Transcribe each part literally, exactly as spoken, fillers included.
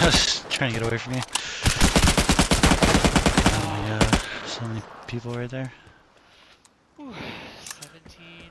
Just trying to get away from you. Oh my god, so many people right there. Whew, seventeen.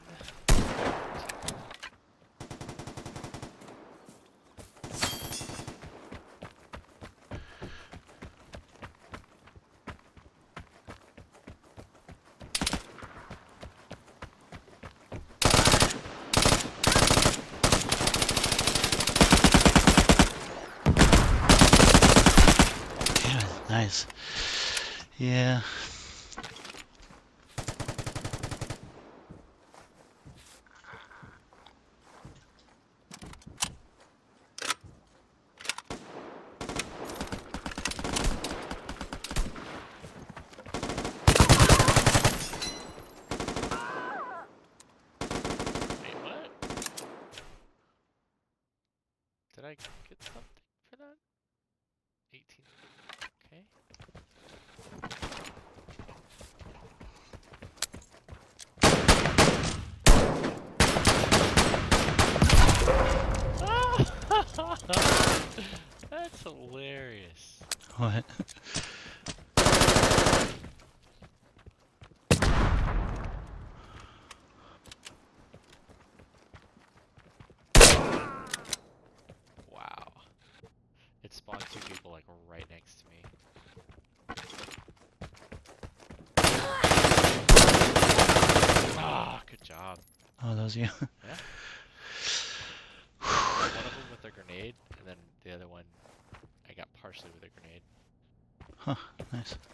Yeah, nice. Yeah. Wait, what? Did I get something for that? eighteen. Okay. That's hilarious. What? Wow. It spawned two people like right next to me. Ah, good job. Oh, that was you. Yeah. One of them with a grenade, and then the other one I got partially with a grenade. Huh, nice.